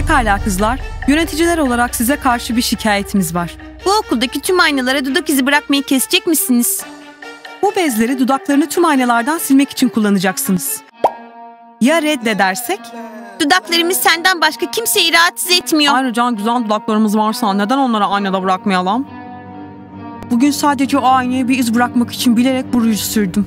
Pekala kızlar, yöneticiler olarak size karşı bir şikayetimiz var. Bu okuldaki tüm aynalara dudak izi bırakmayı kesecek misiniz? Bu bezleri dudaklarını tüm aynalardan silmek için kullanacaksınız. Ya reddedersek? Dudaklarımız senden başka kimseyi rahatsız etmiyor. Ayrıca güzel dudaklarımız varsa neden onları aynada bırakmayalım? Bugün sadece o aynaya bir iz bırakmak için bilerek bu ruju sürdüm.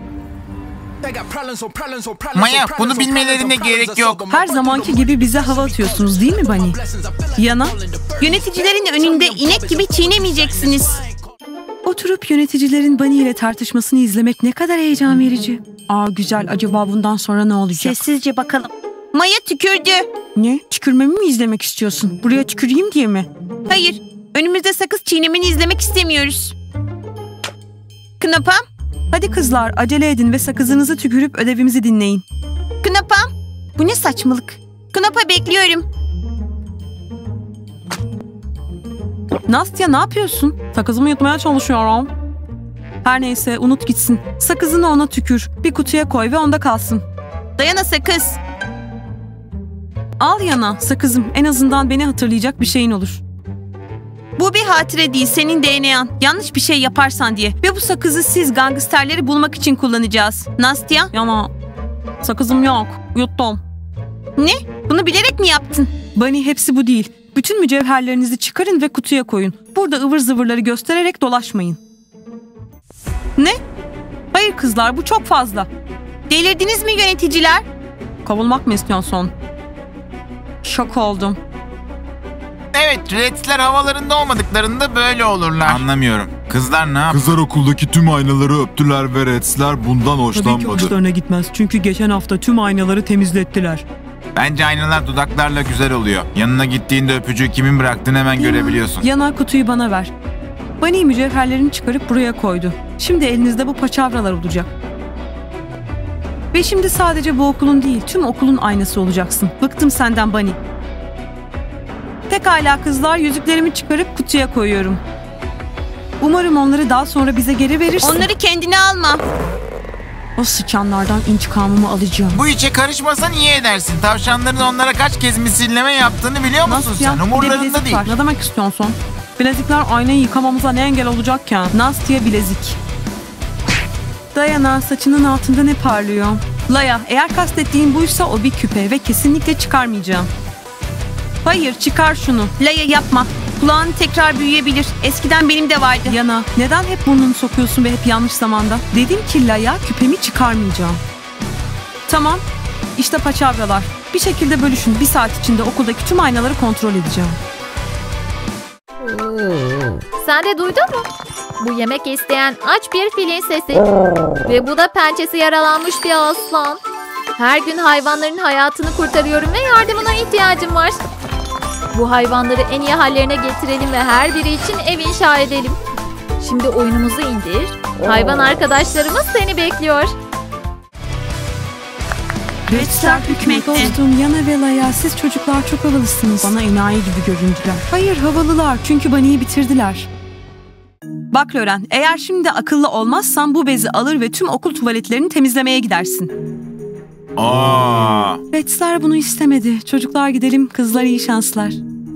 Maya, bunu bilmelerine gerek yok. Her zamanki gibi bize hava atıyorsunuz değil mi Bunny? Yana? Yöneticilerin önünde inek gibi çiğnemeyeceksiniz. Oturup yöneticilerin Bunny ile tartışmasını izlemek ne kadar heyecan verici. Güzel, acaba bundan sonra ne olacak? Sessizce bakalım. Maya tükürdü. Ne? Tükürmemi mi izlemek istiyorsun? Buraya tüküreyim diye mi? Hayır. Önümüzde sakız çiğnemeni izlemek istemiyoruz. Knapam. Hadi kızlar, acele edin ve sakızınızı tükürüp ödevimizi dinleyin. Knapam. Bu ne saçmalık? Knapa bekliyorum. Nastya, ne yapıyorsun? Sakızımı yutmaya çalışıyorum. Her neyse, unut gitsin. Sakızını ona tükür. Bir kutuya koy ve onda kalsın. Dayana sakız. Al Yana, sakızım. En azından beni hatırlayacak bir şeyin olur. Bu bir hatıra değil, senin DNA'n. Yanlış bir şey yaparsan diye. Ve bu sakızı siz gangsterleri bulmak için kullanacağız. Nastya? Yana, sakızım yok. Yuttum. Ne? Bunu bilerek mi yaptın? Bunny, hepsi bu değil. Bütün mücevherlerinizi çıkarın ve kutuya koyun. Burada ıvır zıvırları göstererek dolaşmayın. Ne? Hayır kızlar, bu çok fazla. Delirdiniz mi yöneticiler? Kovulmak mı istiyorsun? Şok oldum. Evet, Reds'ler havalarında olmadıklarında böyle olurlar. Anlamıyorum. Kızlar ne yapıyor? Kızlar okuldaki tüm aynaları öptüler ve Reds'ler bundan Tabii ki hoşlanmadı. hoşlarına gitmez. Çünkü geçen hafta tüm aynaları temizlettiler. Bence aynalar dudaklarla güzel oluyor. Yanına gittiğinde öpücüğü kimin bıraktığını hemen görebiliyorsun. Yana, kutuyu bana ver. Bunny mücevherlerini çıkarıp buraya koydu. Şimdi elinizde bu paçavralar olacak. Ve şimdi sadece bu okulun değil, tüm okulun aynası olacaksın. Bıktım senden Bunny. Pekala kızlar, yüzüklerimi çıkarıp kutuya koyuyorum. Umarım onları daha sonra bize geri verirsin. Onları kendine alma. O sıçanlardan intikamımı alacağım. Bu işe karışmasan iyi edersin. Tavşanların onlara kaç kez misilleme yaptığını biliyor musun Nastya, sen? bir de Umurlarında bilezik değil. var. Ne demek istiyorsun? Bilezikler aynayı yıkamamıza ne engel olacakken? Nastya bilezik. Dayana, saçının altında ne parlıyor? Laya, eğer kastettiğin buysa o bir küpe ve kesinlikle çıkarmayacağım. Hayır, çıkar şunu. Laya yapma. Kulağın tekrar büyüyebilir. Eskiden benim de vardı. Yana, neden hep burnunu sokuyorsun ve hep yanlış zamanda? Dedim ki Laya, küpemi çıkarmayacağım. Tamam, işte paçavralar. Bir şekilde bölüşün. Bir saat içinde okuldaki tüm aynaları kontrol edeceğim. Sen de duydun mu? Bu yemek isteyen aç bir filin sesi. Ve bu da pençesi yaralanmış bir aslan. Her gün hayvanların hayatını kurtarıyorum ve yardımına ihtiyacım var. Bu hayvanları en iyi hallerine getirelim ve her biri için ev inşa edelim. Şimdi oyunumuzu indir. Hayvan arkadaşlarımız seni bekliyor. Redsler hükmetti. Dostum, Yana ve Laya, siz çocuklar çok havalısınız. Bana enayi gibi göründüler. Hayır, havalılar çünkü Bunny'yi bitirdiler. Bak Loren, eğer şimdi akıllı olmazsan bu bezi alır ve tüm okul tuvaletlerini temizlemeye gidersin. Redsler bunu istemedi. Çocuklar gidelim, kızlar iyi şanslar.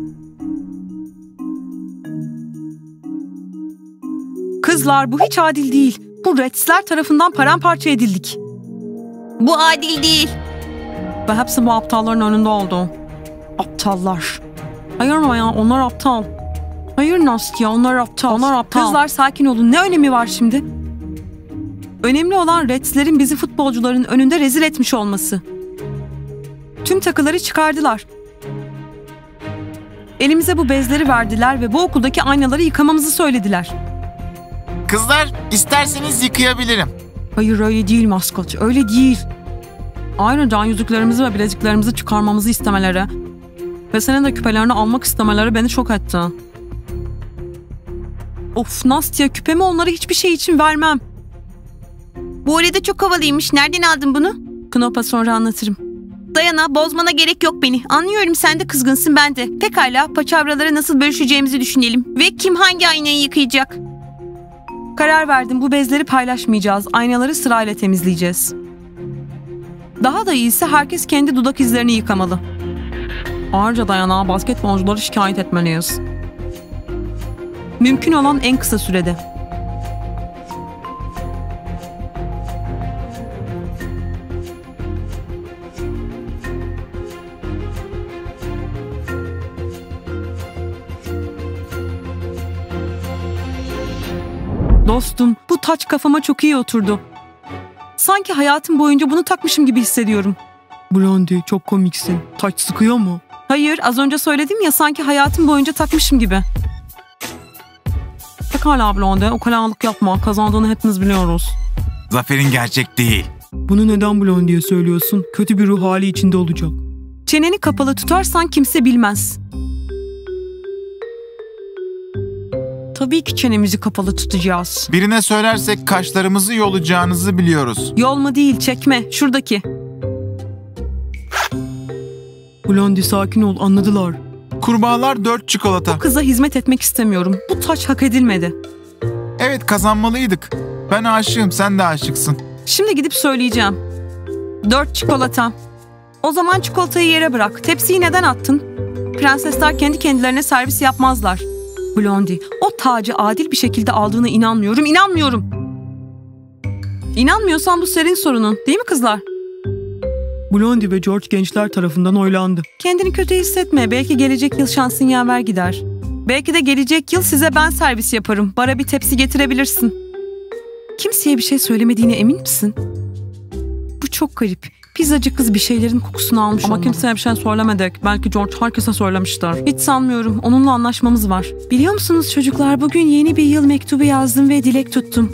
Kızlar, bu hiç adil değil. Bu Redsler tarafından paramparça edildik. Bu adil değil. Ve hepsi bu aptalların önünde oldu. Aptallar. Hayır Maya, onlar aptal. Hayır Nastya, onlar aptal. Onlar aptal. Kızlar sakin olun. Ne önemi var şimdi? Önemli olan Reds'lerin bizi futbolcuların önünde rezil etmiş olması. Tüm takıları çıkardılar. Elimize bu bezleri verdiler ve bu okuldaki aynaları yıkamamızı söylediler. Kızlar, isterseniz yıkayabilirim. Hayır öyle değil maskot, öyle değil. Ayrıca yüzüklerimizi ve bileziklerimizi çıkarmamızı istemeleri ve senin de küpelerini almak istemeleri beni şok etti. Of Nastya, küpemi onlara hiçbir şey için vermem. Bu arada çok havalıymış. Nereden aldın bunu? Knop'a sonra anlatırım. Dayana, bozmana gerek yok beni. Anlıyorum, sen de kızgınsın, ben de. Pekala, paçavraları nasıl bölüşeceğimizi düşünelim. Ve kim hangi aynayı yıkayacak? Karar verdim, bu bezleri paylaşmayacağız. Aynaları sırayla temizleyeceğiz. Daha da iyisi herkes kendi dudak izlerini yıkamalı. Ayrıca Dayana, basketbolcuları şikayet etmeliyiz. Mümkün olan en kısa sürede. Dostum, bu taç kafama çok iyi oturdu. Sanki hayatım boyunca bunu takmışım gibi hissediyorum. Blondie, çok komiksin. Taç sıkıyor mu? Hayır, az önce söyledim ya, sanki hayatım boyunca takmışım gibi. Pekala Blondie, ukalalık yapma. Kazandığını hepimiz biliyoruz. Zaferin gerçek değil. Bunu neden Blondie'ye söylüyorsun? Kötü bir ruh hali içinde olacak. Çeneni kapalı tutarsan kimse bilmez. Tabii ki çenemizi kapalı tutacağız. Birine söylersek kaşlarımızı yolacağınızı biliyoruz. Yolma değil, çekme. Şuradaki. Blondie, sakin ol, anladılar. Kurbağalar 4 çikolata. Kıza hizmet etmek istemiyorum. Bu taç hak edilmedi. Evet, kazanmalıydık. Ben aşığım, sen de aşıksın. Şimdi gidip söyleyeceğim. 4 çikolata. O zaman çikolatayı yere bırak. Tepsiyi neden attın? Prensesler kendi kendilerine servis yapmazlar. Blondie, o tacı adil bir şekilde aldığına inanmıyorum. İnanmıyorsan bu senin sorunun, değil mi kızlar? Blondie ve George gençler tarafından oylandı. Kendini kötü hissetme. Belki gelecek yıl şansın yaver gider. Belki de gelecek yıl size ben servis yaparım. Bara bir tepsi getirebilirsin. Kimseye bir şey söylemediğine emin misin? Bu çok garip. Pizzacı kız bir şeylerin kokusunu almış ama kimseye bir şey söylemedik. Belki George herkese söylemiştir. Hiç sanmıyorum. Onunla anlaşmamız var. Biliyor musunuz çocuklar, bugün yeni bir yıl mektubu yazdım ve dilek tuttum.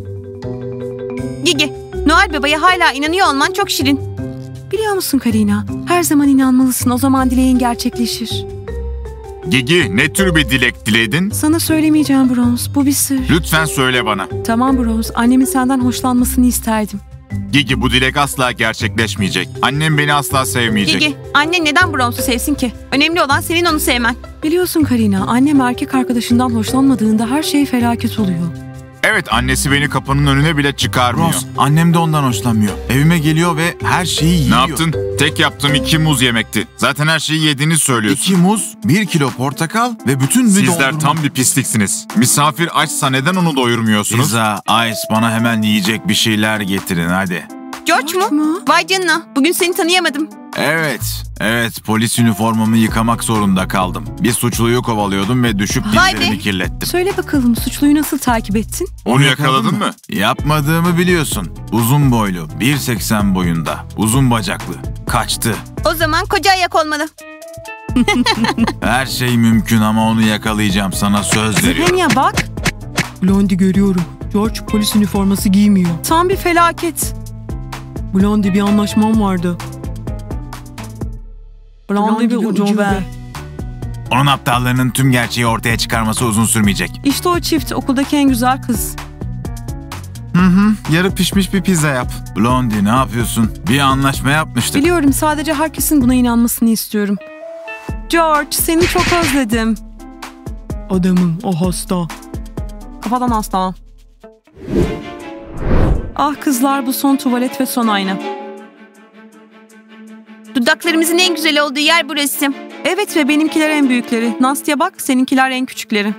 Gigi, Noel Baba'ya hala inanıyor olman çok şirin. Biliyor musun Karina? Her zaman inanmalısın. O zaman dileğin gerçekleşir. Gigi, ne tür bir dilek diledin? Sana söylemeyeceğim Bronze. Bu bir sır. Lütfen söyle bana. Tamam Bronze. Annemin senden hoşlanmasını isterdim. Gigi, bu dilek asla gerçekleşmeyecek. Annem beni asla sevmeyecek. Gigi, annen neden Bronze'u sevsin ki? Önemli olan senin onu sevmen. Biliyorsun Karina, annem erkek arkadaşından hoşlanmadığında her şey felaket oluyor. Evet, annesi beni kapının önüne bile çıkarmıyor. Rose, annem de ondan hoşlanmıyor. Evime geliyor ve her şeyi yiyor. Ne yaptın? Tek yaptığım 2 muz yemekti. Zaten her şeyi yediğini söylüyorsun. 2 muz, 1 kilo portakal ve bütün bir Sizler dondurma. Tam bir pisliksiniz. Misafir açsa neden onu doyurmuyorsunuz? Pizza, ice, bana hemen yiyecek bir şeyler getirin hadi. George mu? Vay canına, bugün seni tanıyamadım. Evet, polis üniformamı yıkamak zorunda kaldım. Bir suçluyu kovalıyordum ve düşüp dizlerimi kirlettim. Söyle bakalım, suçluyu nasıl takip ettin? Onu yakaladın mı? Yapmadığımı biliyorsun. Uzun boylu, 1.80 boyunda, uzun bacaklı. Kaçtı. O zaman koca ayak olmalı. Her şey mümkün ama onu yakalayacağım, sana söz veriyorum. Zehenya bak. Blondie, görüyorum. George polis üniforması giymiyor. Tam bir felaket. Blondie, bir anlaşmam vardı. Blondie bir ucube. Onun aptallığının tüm gerçeği ortaya çıkarması uzun sürmeyecek. İşte o çift, okuldaki en güzel kız. Yarı pişmiş bir pizza yap. Blondie, ne yapıyorsun? Bir anlaşma yapmıştık. Biliyorum, sadece herkesin buna inanmasını istiyorum. George, seni çok özledim. Adamım, o hasta. Kafadan hasta. Ah kızlar, bu son tuvalet ve son ayna. Dudaklarımızın en güzel olduğu yer burası. Evet ve benimkiler en büyükleri. Nastya bak, seninkiler en küçükleri.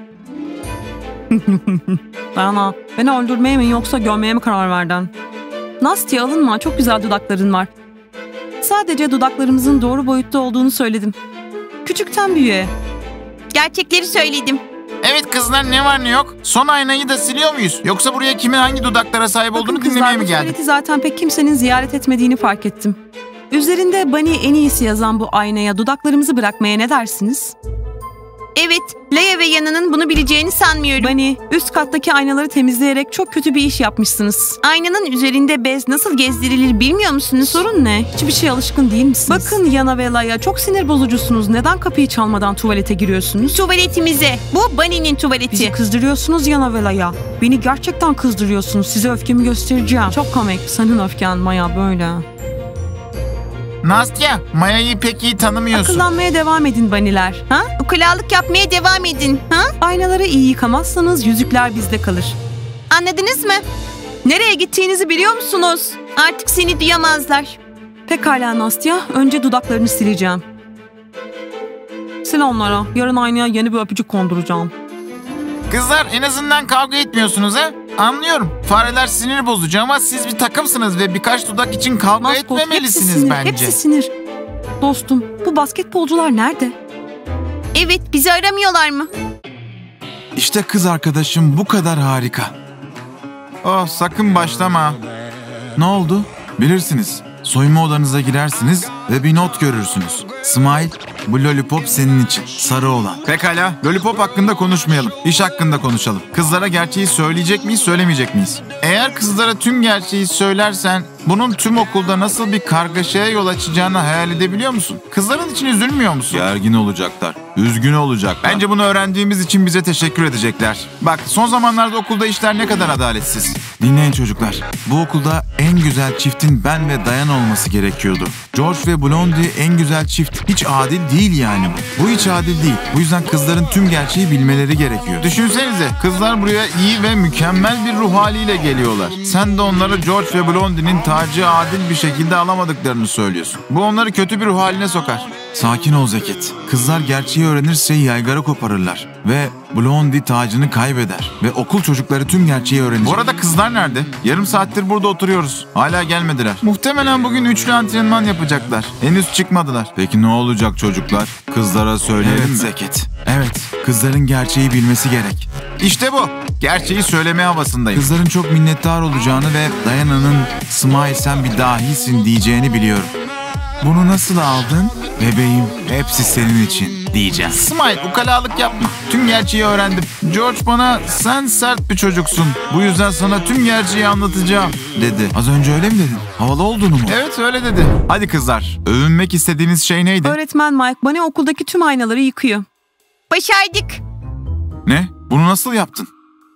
Dayana, beni öldürmeye mi yoksa gömmeye mi karar verdin? Nastya, alınma, çok güzel dudakların var. Sadece dudaklarımızın doğru boyutta olduğunu söyledim. Küçükten büyüğe. Gerçekleri söyledim. Evet kızlar, ne var ne yok? Son aynayı da siliyor muyuz? Yoksa buraya kimin hangi dudaklara sahip olduğunu dinlemeye mi geldik? Tuvaleti zaten pek kimsenin ziyaret etmediğini fark ettim. Üzerinde Bunny en iyisi yazan bu aynaya dudaklarımızı bırakmaya ne dersiniz? Evet, Leia ve Yana'nın bunu bileceğini sanmıyorum. Bunny, üst kattaki aynaları temizleyerek çok kötü bir iş yapmışsınız. Aynanın üzerinde bez nasıl gezdirilir bilmiyor musunuz? Sorun ne? Hiçbir şeye alışkın değil misiniz? Bakın Yana ve Leia, çok sinir bozucusunuz. Neden kapıyı çalmadan tuvalete giriyorsunuz? Tuvaletimize. Bu Bunny'nin tuvaleti. Bizi kızdırıyorsunuz Yana ve Leia. Beni gerçekten kızdırıyorsunuz. Size öfkemi göstereceğim. Çok komik. Senin öfken Maya böyle. Nastya, Maya'yı pek iyi tanımıyorsun. Akıllanmaya devam edin Bunny'ler. Ha? Ukulalık yapmaya devam edin. Ha? Aynaları iyi yıkamazsanız yüzükler bizde kalır. Anladınız mı? Nereye gittiğinizi biliyor musunuz? Artık seni duyamazlar. Pekala Nastya, önce dudaklarını sileceğim. Sil onlara. Yarın aynaya yeni bir öpücük konduracağım. Kızlar en azından kavga etmiyorsunuz ha? Anlıyorum. Fareler sinir bozucu ama siz bir takımsınız ve birkaç dudak için kavga Maskot, etmemelisiniz hepsi sinir, bence. hepsi sinir. Dostum, bu basketbolcular nerede? Evet, bizi aramıyorlar mı? İşte kız arkadaşım bu kadar harika. Oh, sakın başlama. Ne oldu? Bilirsiniz. Soyunma odanıza girersiniz ve bir not görürsünüz. Smile, bu lollipop senin için. Sarı olan. Pekala, lollipop hakkında konuşmayalım. İş hakkında konuşalım. Kızlara gerçeği söyleyecek miyiz, söylemeyecek miyiz? Eğer kızlara tüm gerçeği söylersen bunun tüm okulda nasıl bir kargaşaya yol açacağını hayal edebiliyor musun? Kızların için üzülmüyor musun? Gergin olacaklar. Üzgün olacaklar. Bence bunu öğrendiğimiz için bize teşekkür edecekler. Bak, son zamanlarda okulda işler ne kadar adaletsiz. Dinleyin çocuklar. Bu okulda en güzel çiftin ben ve Dayan olması gerekiyordu. George ve Blondie en güzel çift. Hiç adil değil yani bu. Bu hiç adil değil. Bu yüzden kızların tüm gerçeği bilmeleri gerekiyor. Düşünsenize, kızlar buraya iyi ve mükemmel bir ruh haliyle geliyorlar. Sen de onlara George ve Blondie'nin tacı adil bir şekilde alamadıklarını söylüyorsun. Bu onları kötü bir ruh haline sokar. Sakin ol Zeket. Kızlar gerçeği öğrenirse yaygara koparırlar. Ve Blondie tacını kaybeder. Ve okul çocukları tüm gerçeği öğrenecek. Bu arada kızlar nerede? Yarım saattir burada oturuyoruz. Hala gelmediler. Muhtemelen bugün üçlü antrenman yapacaklar. Henüz çıkmadılar. Peki ne olacak çocuklar? Kızlara söyleyelim mi? Zeket. Evet, kızların gerçeği bilmesi gerek. İşte bu. Gerçeği söyleme havasındayım. Kızların çok minnettar olacağını ve Diana'nın "Smile sen bir dahisin" diyeceğini biliyorum. Bunu nasıl aldın? Bebeğim, hepsi senin için diyeceğim. Smile, ukalalık yapma. Tüm gerçeği öğrendim. George bana "sen sert bir çocuksun. Bu yüzden sana tüm gerçeği anlatacağım" dedi. Az önce öyle mi dedin? Havalı olduğunu mu? Evet, öyle dedi. Hadi kızlar, övünmek istediğiniz şey neydi? Öğretmen Mike, Bunny okuldaki tüm aynaları yıkıyor. Başardık. Ne? Bunu nasıl yaptın?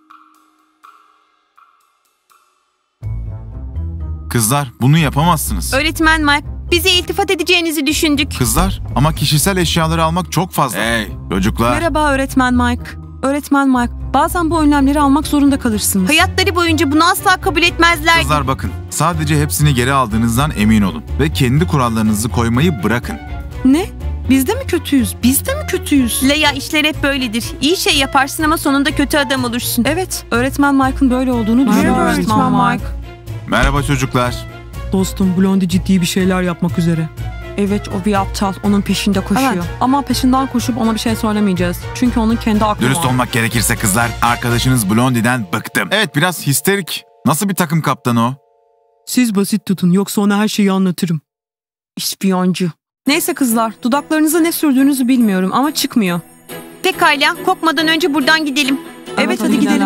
Kızlar, bunu yapamazsınız. Öğretmen Mike, bize iltifat edeceğinizi düşündük. Kızlar, ama kişisel eşyaları almak çok fazla. Hey çocuklar. Merhaba öğretmen Mike. Öğretmen Mike, bazen bu önlemleri almak zorunda kalırsınız. Hayatları boyunca bunu asla kabul etmezler. Kızlar bakın, sadece hepsini geri aldığınızdan emin olun. Ve kendi kurallarınızı koymayı bırakın. Ne? Biz de mi kötüyüz? Biz de mi kötüyüz? Leia, işler hep böyledir. İyi şey yaparsın ama sonunda kötü adam olursun. Evet, öğretmen Mike'ın böyle olduğunu düşünüyorum. Merhaba öğretmen Mike. Merhaba çocuklar. Dostum, Blondie ciddi bir şeyler yapmak üzere. Evet, o bir aptal. Onun peşinde koşuyor. Evet. Ama peşinden koşup ona bir şey söylemeyeceğiz. Çünkü onun kendi aklı Dürüst var. olmak gerekirse kızlar, arkadaşınız Blondie'den bıktım. Evet, biraz histerik. Nasıl bir takım kaptanı o? Siz basit tutun, yoksa ona her şeyi anlatırım. İspiyoncu. Neyse kızlar, dudaklarınıza ne sürdüğünüzü bilmiyorum ama çıkmıyor. Pekala, kokmadan önce buradan gidelim. Evet, hadi gidelim.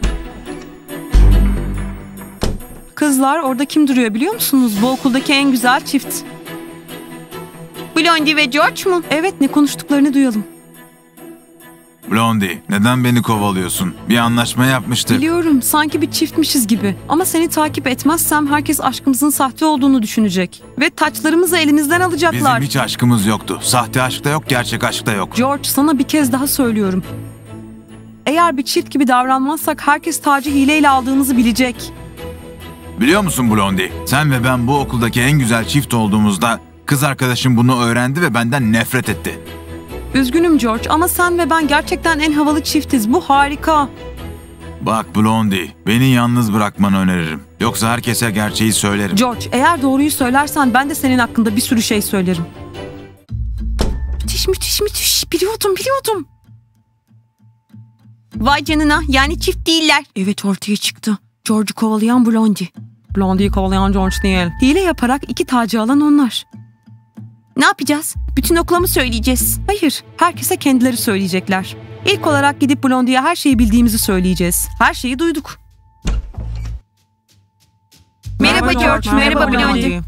Kızlar, orada kim duruyor biliyor musunuz? Bu okuldaki en güzel çift. Blondie ve George mu? Evet, ne konuştuklarını duyalım. Blondie, neden beni kovalıyorsun? Bir anlaşma yapmıştık. Biliyorum, sanki bir çiftmişiz gibi. Ama seni takip etmezsem herkes aşkımızın sahte olduğunu düşünecek. Ve taçlarımızı elimizden alacaklar. Bizim hiç aşkımız yoktu. Sahte aşk da yok, gerçek aşk da yok. George, sana bir kez daha söylüyorum. Eğer bir çift gibi davranmazsak herkes tacı hileyle aldığımızı bilecek. Biliyor musun Blondie? Sen ve ben bu okuldaki en güzel çift olduğumuzda kız arkadaşım bunu öğrendi ve benden nefret etti. Üzgünüm George ama sen ve ben gerçekten en havalı çiftiz. Bu harika. Bak Blondie, beni yalnız bırakmanı öneririm. Yoksa herkese gerçeği söylerim. George, eğer doğruyu söylersen ben de senin hakkında bir sürü şey söylerim. Müthiş. Biliyordum. Vay canına, yani çift değiller. Evet, ortaya çıktı. George'u kovalayan Blondie. Blondie'yi kovalayan George değil. Hile yaparak iki tacı alan onlar. Ne yapacağız? Bütün okula mı söyleyeceğiz? Hayır, herkese kendileri söyleyecekler. İlk olarak gidip Blondie'ye her şeyi bildiğimizi söyleyeceğiz. Her şeyi duyduk. Merhaba George, merhaba Blondie.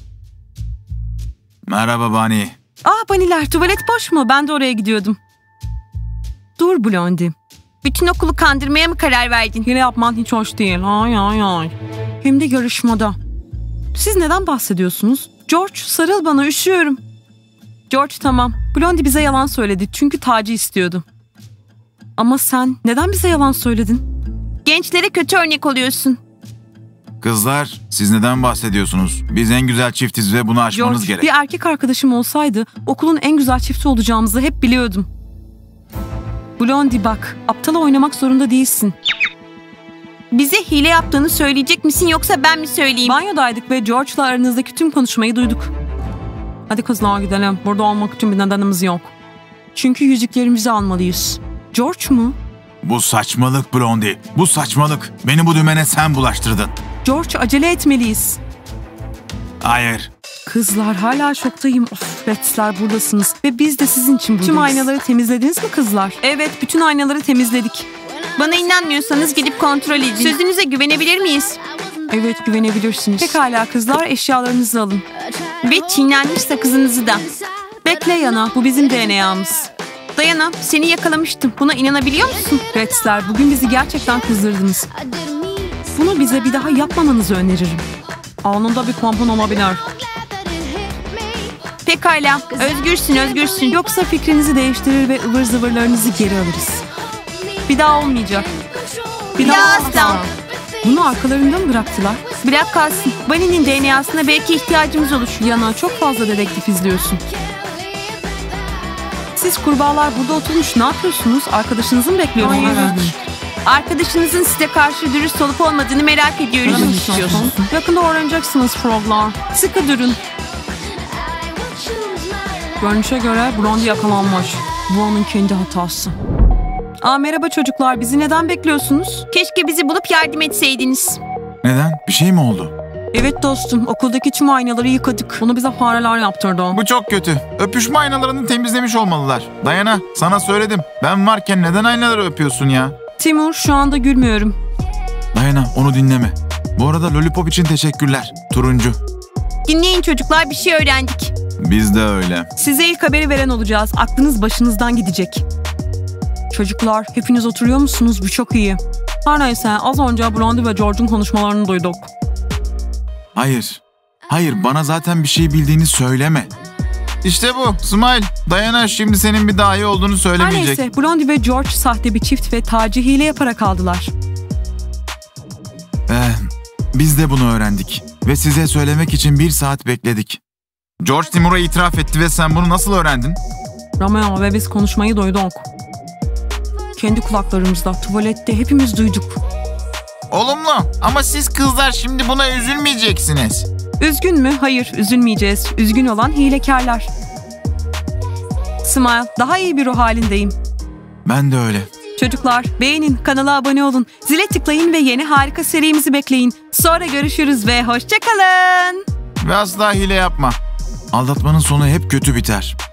Merhaba Bunny. Bunny'ler, tuvalet boş mu? Ben de oraya gidiyordum. Dur Blondie. Bütün okulu kandırmaya mı karar verdin? Hile yapman hiç hoş değil. Ay. Hem de yarışmada. Siz neden bahsediyorsunuz? George, sarıl bana, üşüyorum. George, tamam. Blondie bize yalan söyledi çünkü tacı istiyordu. Ama sen neden bize yalan söyledin? Gençlere kötü örnek oluyorsun. Kızlar, siz neden bahsediyorsunuz? Biz en güzel çiftiz ve bunu aşmanız George, gerek. bir erkek arkadaşım olsaydı okulun en güzel çifti olacağımızı hep biliyordum. Blondie bak, aptala oynamak zorunda değilsin. Bize hile yaptığını söyleyecek misin yoksa ben mi söyleyeyim? Banyodaydık ve George'la aranızdaki tüm konuşmayı duyduk. Hadi kızlar gidelim. Burada olmak için bir nedenimiz yok. Çünkü yüzüklerimizi almalıyız. George mu? Bu saçmalık Blondie. Bu saçmalık. Beni bu dümene sen bulaştırdın. George, acele etmeliyiz. Hayır. Kızlar, hala şoktayım. Of, Rex'ler buradasınız ve biz de sizin için buradayız. Tüm aynaları temizlediniz mi kızlar? Evet, bütün aynaları temizledik. Bana inanmıyorsanız gidip kontrol edin. Sözünüze güvenebilir miyiz? Evet, güvenebilirsiniz. Pekala kızlar, eşyalarınızı alın. Ve çiğnenmiş sakızınızı da. Bekle Yana, bu bizim DNA'mız. Dayana, seni yakalamıştım. Buna inanabiliyor musun? Rex'ler, bugün bizi gerçekten kızdırdınız. Bunu bize bir daha yapmamanızı öneririm. Anında bir pompon olabilir. Pekala, özgürsün. Yoksa fikrinizi değiştirir ve ıvır zıvırlarınızı geri alırız. Bir daha olmayacak. Bir daha asla. Bunu arkalarında mı bıraktılar? Bırak kalsın. Bunny'nin DNA'sına belki ihtiyacımız olur. Yana, çok fazla dedektif izliyorsun. Siz kurbağalar burada oturmuş ne yapıyorsunuz? Arkadaşınızı mı bekliyorsunuz? Arkadaşınızın size karşı dürüst olup olmadığını merak ediyoruz. Ne istiyorsun? Yakında öğreneceksiniz froglar. Sıkı durun. Görünüşe göre Blondie yakalanmış. Bu onun kendi hatası. Merhaba çocuklar, bizi neden bekliyorsunuz? Keşke bizi bulup yardım etseydiniz. Neden? Bir şey mi oldu? Evet dostum, okuldaki tüm aynaları yıkadık. Bunu bize fareler yaptırdı. Bu çok kötü. Öpüşme aynalarını temizlemiş olmalılar. Dayana, sana söyledim. Ben varken neden aynaları öpüyorsun ya? Timur, şu anda gülmüyorum. Dayana, onu dinleme. Bu arada lollipop için teşekkürler. Turuncu. Dinleyin çocuklar, bir şey öğrendik. Biz de öyle. Size ilk haberi veren olacağız. Aklınız başınızdan gidecek. Çocuklar, hepiniz oturuyor musunuz? Bu çok iyi. Her neyse, az önce Blondie ve George'un konuşmalarını duyduk. Hayır, bana zaten bir şey bildiğini söyleme. İşte bu, Smile. Dayana şimdi senin bir dahi olduğunu Her söylemeyecek. neyse, Blondie ve George sahte bir çift ve Taci hile yaparak aldılar. Biz de bunu öğrendik. Ve size söylemek için 1 saat bekledik. George Timur'a itiraf etti ve sen bunu nasıl öğrendin? Romeo ve biz konuşmayı duyduk. Kendi kulaklarımızda, tuvalette hepimiz duyduk. Olumlu ama siz kızlar şimdi buna üzülmeyeceksiniz. Üzgün mü? Hayır, üzülmeyeceğiz. Üzgün olan hilekarlar. Smile, daha iyi bir ruh halindeyim. Ben de öyle. Çocuklar, beğenin, kanala abone olun, zile tıklayın ve yeni harika serimizi bekleyin. Sonra görüşürüz ve hoşça kalın. Ve asla hile yapma. Aldatmanın sonu hep kötü biter.